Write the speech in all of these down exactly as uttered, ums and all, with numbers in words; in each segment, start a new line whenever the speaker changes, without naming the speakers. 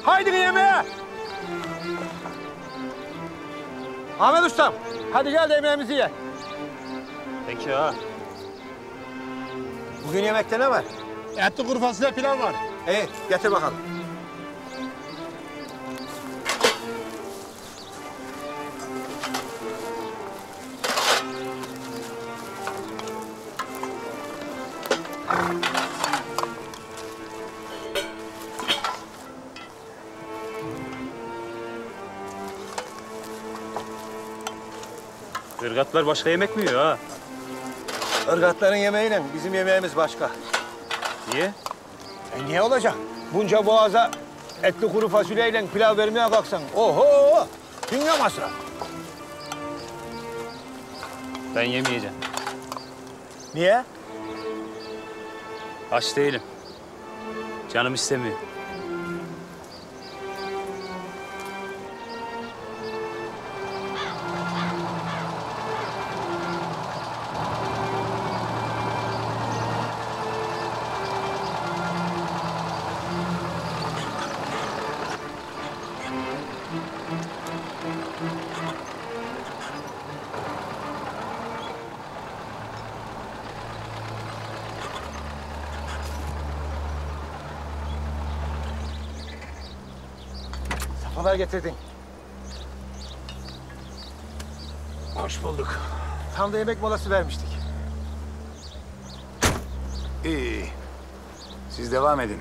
Haydi yemeğe. Ahmet Ustam, hadi gel de yemeğimizi ye.
Peki ha.
Bugün yemekte ne var?
Etli kuru fasulye pilav var.
İyi, getir bakalım.
Irgatlar başka yemek mi yiyor ha?
Irgatların yemeğiyle bizim yemeğimiz başka.
Niye?
E niye olacak? Bunca boğaza etli kuru fasulyeyle pilav vermeye kalksan, oho! Dünya masraf.
Ben yemeyeceğim.
Niye?
Aç değilim. Canım istemiyor.
Haber getirdin.
Hoş bulduk.
Tam da yemek molası vermiştik.
İyi, iyi. Siz devam edin.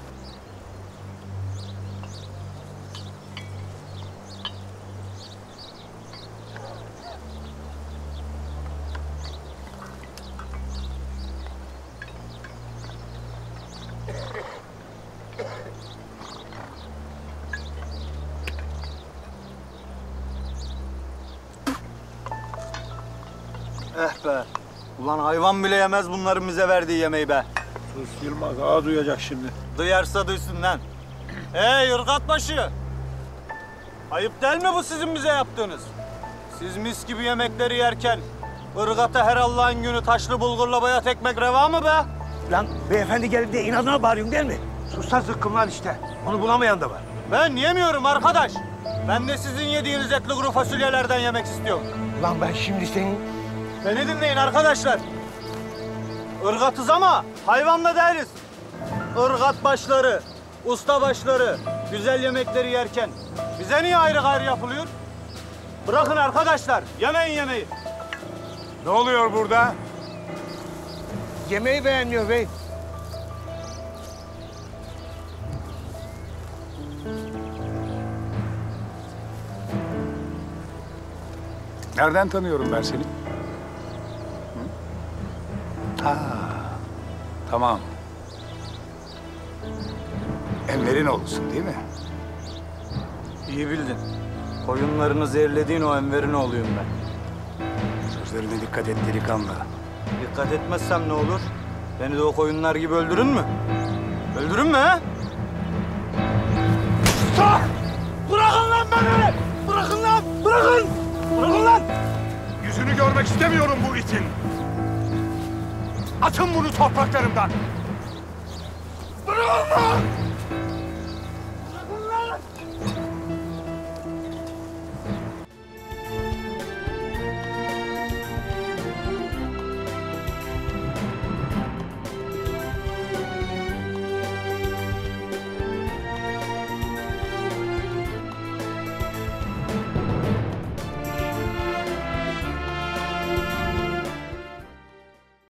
Eh be. Ulan hayvan bile yemez bunların bize verdiği yemeği be.
Sus Yılmaz, ağa duyacak şimdi.
Duyarsa duysun lan. Hey ırgatbaşı! Ayıp değil mi bu sizin bize yaptığınız? Siz mis gibi yemekleri yerken ırgata her Allah'ın günü taşlı bulgurla bayat ekmek reva mı be?
Lan beyefendi gelip de inadına bağırıyorsun değil mi?
Sustan zıkkımlan işte. Onu bulamayan da var. Ben yemiyorum arkadaş. Ben de sizin yediğiniz etli kuru fasulyelerden yemek istiyorum.
Lan ben şimdi senin...
Beni dinleyin arkadaşlar. Irgatız ama hayvan da değiliz. Irgat başları, usta başları güzel yemekleri yerken bize niye ayrı gayrı yapılıyor? Bırakın arkadaşlar, yemeyin yemeği.
Ne oluyor burada?
Yemeği beğenmiyor bey.
Nereden tanıyorum ben seni? Hı? Ha, tamam. Enver'in oğlusun değil mi?
İyi bildin. Koyunlarını zehirlediğin o Enver'in oğluyum ben.
Sözlerine dikkat et delikanlı.
Dikkat etmezsem ne olur? Beni de o koyunlar gibi öldürün mü? Öldürün mü ha? Stop! Bırakın lan beni! Bırakın lan! Bırakın! Bırakın lan!
Yüzünü görmek istemiyorum bu itin. Atın bunu topraklarımdan.
Bırakın lan! Bırakın lan!